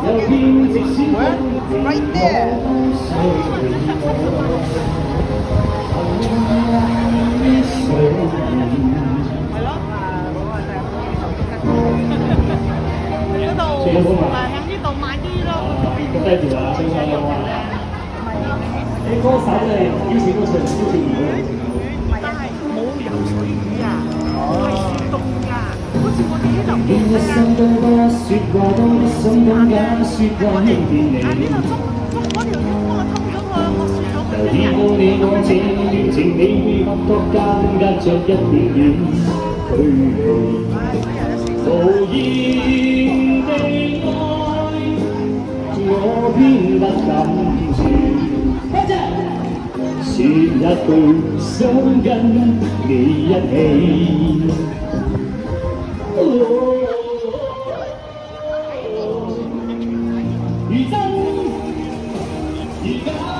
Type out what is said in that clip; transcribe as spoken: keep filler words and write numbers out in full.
Where? Right there. 係咯，嗰度誒喺呢度買啲咯，嗰邊嗰邊嘅你歌手嚟，以前都唱燒條魚嘅， 但係冇游水魚啊，係雪凍㗎，好似我哋呢度嘅係啊。但係呢度中中嗰條魚幫我偷咗我，我雪咗佢咧。 你我這段情，你覺間隔着一點點距離，無言地愛，我偏不敢說。說一句想跟你一起。如真如假。